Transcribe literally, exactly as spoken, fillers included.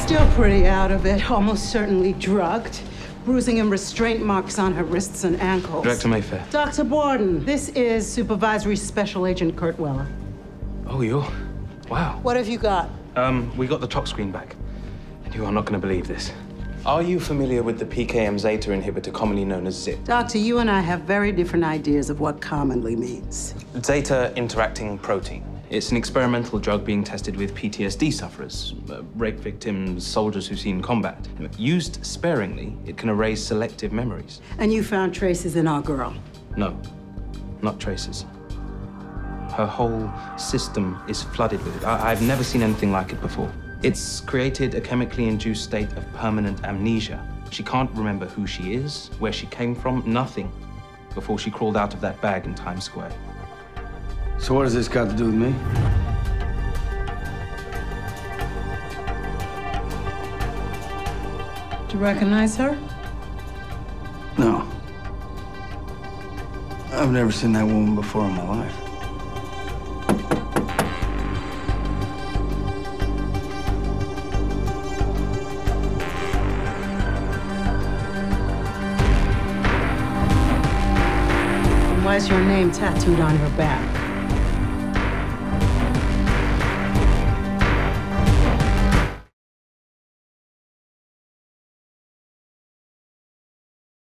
Still pretty out of it, almost certainly drugged. Bruising and restraint marks on her wrists and ankles. Director Mayfair. Doctor Borden, this is Supervisory Special Agent Kurt Weller. Oh, you're... Wow. What have you got? Um, we got the top screen back. And you are not going to believe this. Are you familiar with the P K M Zeta inhibitor, commonly known as ZIP? Doctor, you and I have very different ideas of what commonly means. Zeta interacting protein. It's an experimental drug being tested with P T S D sufferers, uh, rape victims, soldiers who've seen combat. Used sparingly, it can erase selective memories. And you found traces in our girl? No, not traces. Her whole system is flooded with it. I I've never seen anything like it before. It's created a chemically induced state of permanent amnesia. She can't remember who she is, where she came from, nothing, before she crawled out of that bag in Times Square. So what has this got to do with me? Do you recognize her? No. I've never seen that woman before in my life. Why is your name tattooed on her back?